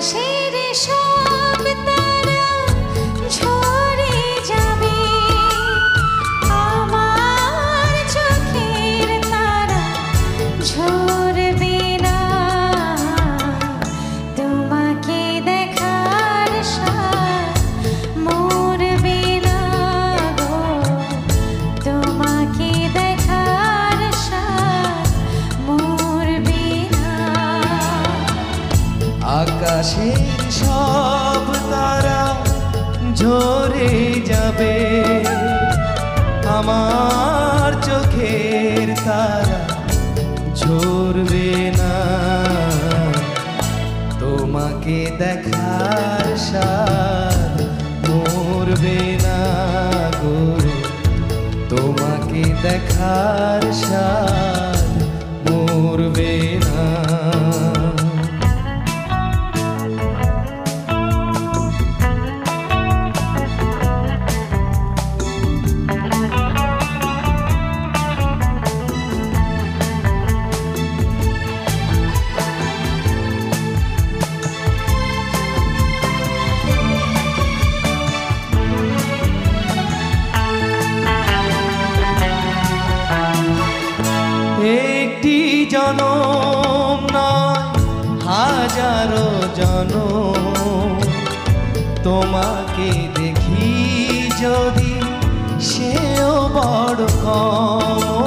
আকাশের সব তারা ঝরে যাবে, আমার চোখের তারা ঝরবে না। তোমাকে দেখার সাথ মরবে না গো, তোমাকে দেখার সাথ মরবে না। আকাশের সব তারা ঝরে যাবে, আমার চোখের তারা ঝরবে না। তোমাকে দেখার সাথ মরবে না গো, তোমাকে দেখার সাথ মরবে না। একটি জনম নয় হাজারো জনম, তোমাকে দেখি যদি সেও বড় কম।